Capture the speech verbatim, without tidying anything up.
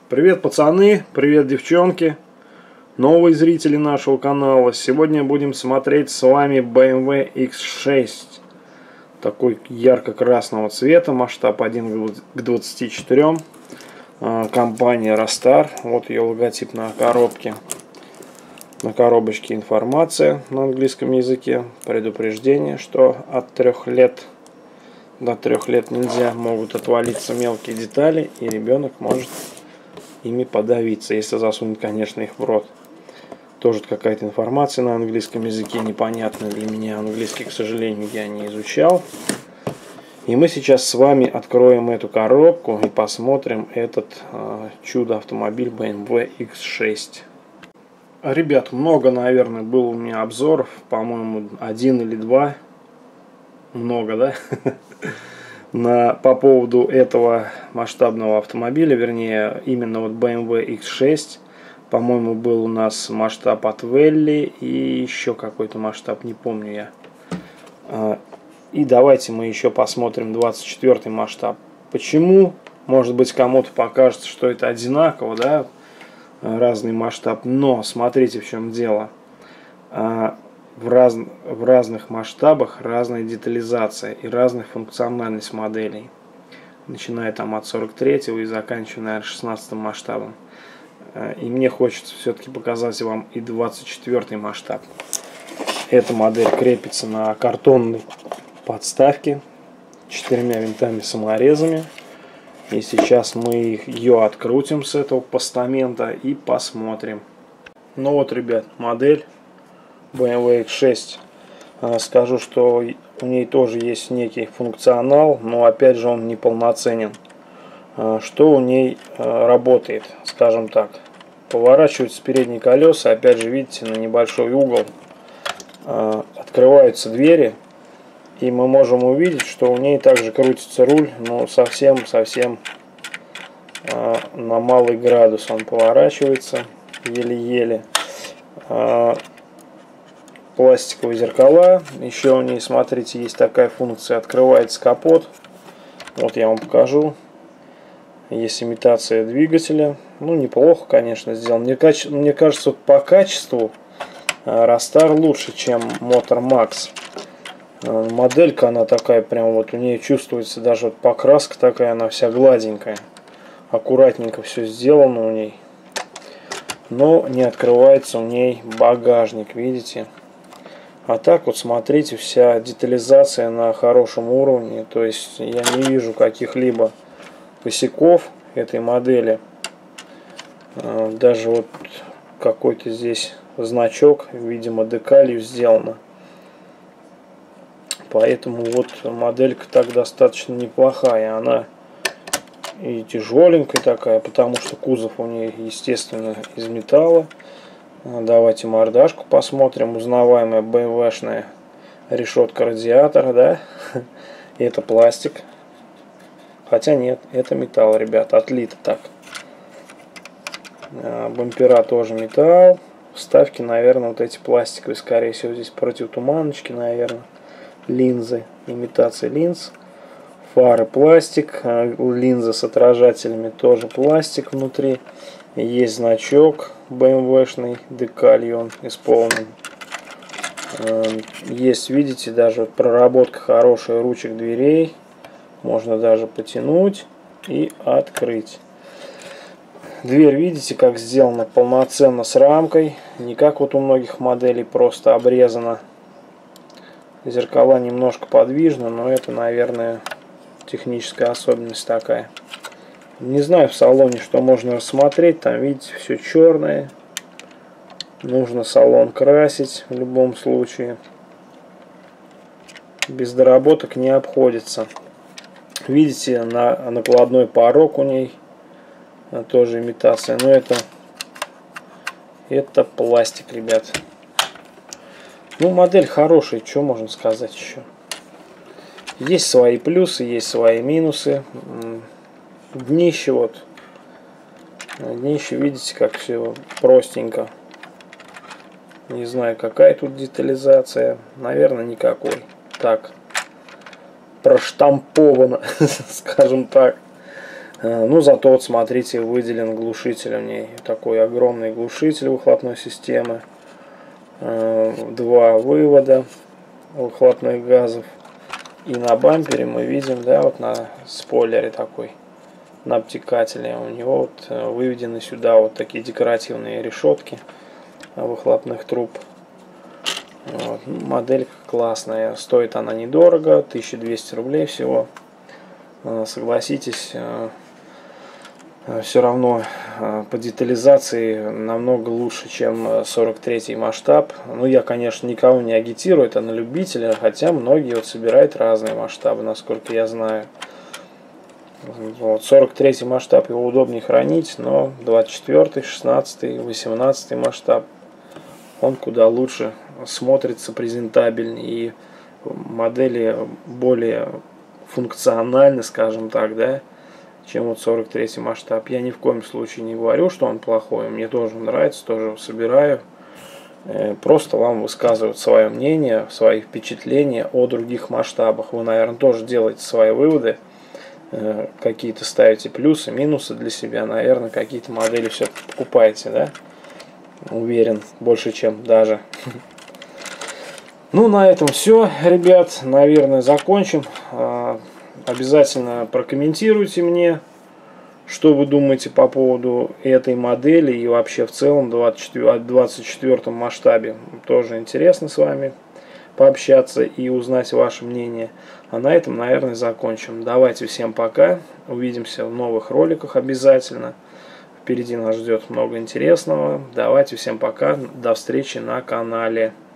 Привет, пацаны, привет, девчонки, новые зрители нашего канала. Сегодня будем смотреть с вами бэ эм вэ икс шесть. Такой ярко-красного цвета, масштаб один к двадцати четырем. Компания Ростар. Вот ее логотип на коробке. На коробочке информация на английском языке. Предупреждение, что от трех лет до трех лет нельзя, могут отвалиться мелкие детали, и ребенок может ими подавиться, если засунуть, конечно, их в рот. Тоже какая-то информация на английском языке, непонятная для меня. Английский, к сожалению, я не изучал. И мы сейчас с вами откроем эту коробку и посмотрим этот э, чудо-автомобиль бэ эм вэ икс шесть. Ребят, много, наверное, было у меня обзоров. По-моему, один или два. Много, да? На, по поводу этого масштабного автомобиля, вернее, именно вот бэ эм вэ икс шесть. По-моему, был у нас масштаб от Велли и еще какой-то масштаб, не помню я. И давайте мы еще посмотрим двадцать четвёртый масштаб. Почему? Может быть, кому-то покажется, что это одинаково, да, разный масштаб. Но смотрите, в чем дело. В, раз, в разных масштабах разная детализация и разная функциональность моделей. Начиная там от сорок третьего и заканчивая, наверное, шестнадцатым масштабом. И мне хочется все-таки показать вам и двадцать четвёртый масштаб. Эта модель крепится на картонной подставке четырьмя винтами-саморезами. И сейчас мы ее открутим с этого постамента и посмотрим. Ну вот, ребят, модель бэ эм вэ икс шесть. Скажу, что у ней тоже есть некий функционал, но опять же он неполноценен. Что у ней работает, скажем так. Поворачиваются передние колеса, опять же, видите, на небольшой угол. Открываются двери, и мы можем увидеть, что у ней также крутится руль, но совсем-совсем на малый градус он поворачивается, еле-еле. Пластиковые зеркала. Еще у ней, смотрите, есть такая функция. Открывается капот. Вот я вам покажу. Есть имитация двигателя. Ну, неплохо, конечно, сделан. Мне, каче... Мне кажется, вот по качеству Ростар лучше, чем Motor Max. Моделька, она такая, прям вот у нее чувствуется даже вот покраска такая, она вся гладенькая. Аккуратненько все сделано у ней. Но не открывается у ней багажник, видите? А так вот, смотрите, вся детализация на хорошем уровне. То есть я не вижу каких-либо косяков этой модели. Даже вот какой-то здесь значок, видимо, декалью сделано. Поэтому вот моделька так достаточно неплохая. Она и тяжеленькая такая, потому что кузов у нее, естественно, из металла. Давайте мордашку посмотрим. Узнаваемая бэ эм вэ-шная решетка радиатора, да? Это пластик. Хотя нет, это металл, ребят, отлито так. Бампера тоже металл. Вставки, наверное, вот эти пластиковые, скорее всего, здесь противотуманочки, наверное. Линзы, имитация линз. Фары пластик. Линзы с отражателями тоже пластик внутри. Есть значок бэ эм вэ-шный, декалью он исполнен. Есть, видите, даже проработка хорошая ручек дверей. Можно даже потянуть и открыть. Дверь, видите, как сделана полноценно с рамкой. Не как вот у многих моделей просто обрезана. Зеркала немножко подвижны, но это, наверное, техническая особенность такая. Не знаю в салоне, что можно рассмотреть. Там, видите, все черное. Нужно салон красить в любом случае. Без доработок не обходится. Видите, на накладной порог у ней. Тоже имитация. Но это, это пластик, ребят. Ну, модель хорошая. Что можно сказать еще? Есть свои плюсы, есть свои минусы. Днище вот. Днище, видите, как все простенько. Не знаю, какая тут детализация. Наверное, никакой. Так. Проштамповано, скажем так. Ну, зато вот смотрите, выделен глушитель в ней. Такой огромный глушитель выхлопной системы. Два вывода выхлопных газов. И на бампере мы видим, да, вот на спойлере такой, на обтекателе, у него вот выведены сюда вот такие декоративные решетки выхлопных труб. Вот. Моделька классная, стоит она недорого, тысяча двести рублей всего. Согласитесь, все равно по детализации намного лучше, чем сорок третий масштаб. Ну, я, конечно, никого не агитирую, это на любителя, хотя многие вот собирают разные масштабы, насколько я знаю. Вот, сорок третий масштаб, его удобнее хранить, но двадцать четвёртый, шестнадцатый, восемнадцатый масштаб, он куда лучше смотрится, презентабельнее, и модели более функциональны, скажем так, да, чем вот сорок третий масштаб. Я ни в коем случае не говорю, что он плохой, мне тоже нравится, тоже собираю. Просто вам высказывают свое мнение, свои впечатления о других масштабах. Вы, наверное, тоже делаете свои выводы, какие-то ставите плюсы, минусы для себя, наверное, какие-то модели все-таки покупаете, да? Уверен, больше, чем даже. Ну, на этом все, ребят. Наверное, закончим. Обязательно прокомментируйте мне, что вы думаете по поводу этой модели и вообще в целом двадцать четвёртом масштабе. Тоже интересно с вами пообщаться и узнать ваше мнение. А на этом, наверное, закончим. Давайте, всем пока. Увидимся в новых роликах обязательно. Впереди нас ждет много интересного. Давайте, всем пока. До встречи на канале.